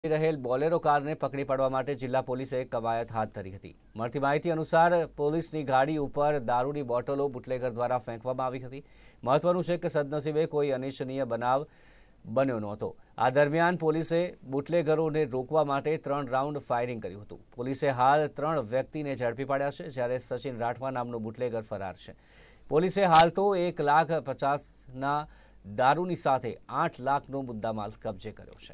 રહેલ બોલેરો કારને પકડી પાડવા માટે જિલ્લા પોલીસે કવાયત હાથ ધરી હતી। મળતી માહિતી અનુસાર પોલીસની ગાડી ઉપર દારૂની બોટલો બુટલેગર દ્વારા ફેંકવામાં આવી હતી। મહત્વનું છે કે સદનસીબે કોઈ અનિચ્છનીય બનાવ બન્યો નહોતો। આ દરમિયાન પોલીસે બુટલેગરોને રોકવા માટે 3 રાઉન્ડ ફાયરિંગ કર્યું હતું। પોલીસે હાલ 3 વ્યક્તિને ઝડપી પાડ્યા છે, જ્યારે સચિન રાઠવા નામનો બુટલેગર ફરાર છે। પોલીસે હાલ તો 1,50,000ના દારૂની સાથે 8 લાખનો મુદ્દામાલ કબજે કર્યો છે।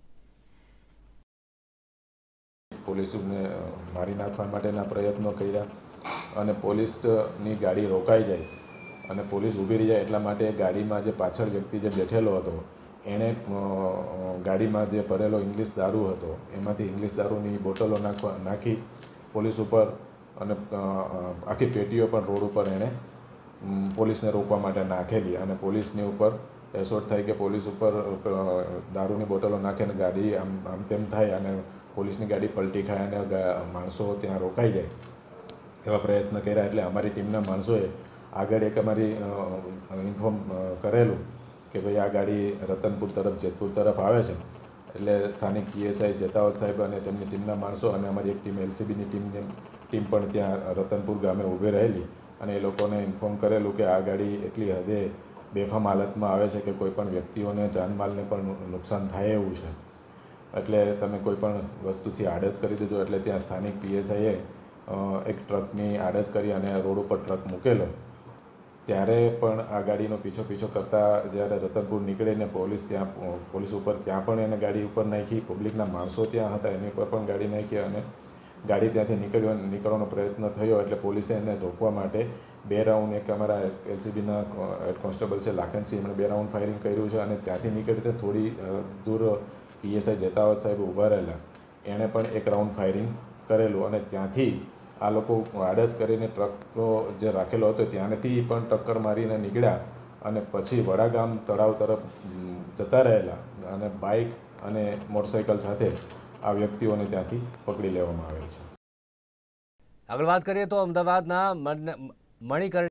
પોલીસને મારી નાખવા માટેના પ્રયત્નો કર્યા અને પોલીસની ગાડી રોકાઈ જાય અને પોલીસ ઊભી રહી જાય એટલા માટે ગાડીમાં જે પાછળ વ્યક્તિ જે બેઠેલો હતો એણે ગાડીમાં જે ભરેલો ઇંગ્લિશ દારૂ હતો એમાંથી ઇંગ્લિશ દારૂની બોટલો નાખી પોલીસ ઉપર અને આખી પેટીઓ પણ રોડ ઉપર એણે પોલીસને રોકવા માટે નાખેલી અને પોલીસની ઉપર એસોટ થાય કે પોલીસ ઉપર દારૂની બોટલો નાખે અને ગાડી આમ તેમ થાય અને પોલીસની ગાડી પલટી ખાય અને માણસો ત્યાં રોકાઈ જાય એવા પ્રયત્ન કર્યા। એટલે અમારી ટીમના માણસોએ આગળ એક અમારી ઇન્ફોર્મ કરેલું કે ભાઈ આ ગાડી રતનપુર તરફ જેતપુર તરફ આવે છે। એટલે સ્થાનિક પીએસઆઈ જેતાવત સાહેબ અને તેમની ટીમના માણસો અને અમારી એક ટીમ એલસીબીની ટીમ પણ ત્યાં રતનપુર ગામે ઊભી રહેલી અને એ લોકોને ઇન્ફોર્મ કરેલું કે આ ગાડી એટલી હદે બેફામ હાલતમાં આવે છે કે કોઈ પણ વ્યક્તિઓને જાનમાલને પણ નુકસાન થાય એવું છે, એટલે તમે કોઈ પણ વસ્તુથી આડસ કરી દીધો। એટલે ત્યાં સ્થાનિક પીએસઆઈએ એક ટ્રકની આડસ કરી અને રોડ ઉપર ટ્રક મૂકેલો ત્યારે પણ આ ગાડીનો પીછો કરતાં જ્યારે રતનપુર નીકળીને પોલીસ ઉપર ત્યાં પણ એને ગાડી ઉપર નાખી, પબ્લિકના માણસો ત્યાં હતા એની ઉપર પણ ગાડી નાખી અને ગાડી ત્યાંથી નીકળવાનો પ્રયત્ન થયો। એટલે પોલીસે એને રોકવા માટે 2 રાઉન્ડ એક અમારા એલસીબીના હેડ કોન્સ્ટેબલ છે લાખનસિંહ એમણે 2 રાઉન્ડ ફાયરિંગ કર્યું છે અને ત્યાંથી નીકળતે થોડી દૂર પીએસઆઈ જેતાવત સાહેબ ઊભા રહેલા એણે પણ 1 રાઉન્ડ ફાયરિંગ કરેલું અને ત્યાંથી આ લોકો આડસ કરીને ટ્રક જે રાખેલો હતો ત્યાંથી પણ ટક્કર મારીને નીકળ્યા અને પછી વડાગામ તળાવ તરફ જતા રહેલા અને બાઇક અને મોટરસાઇકલ સાથે આ વ્યક્તિઓને ત્યાંથી પકડી લેવામાં આવેલ છે। આગળ વાત કરીએ તો અમદાવાદના મણિકર્ણ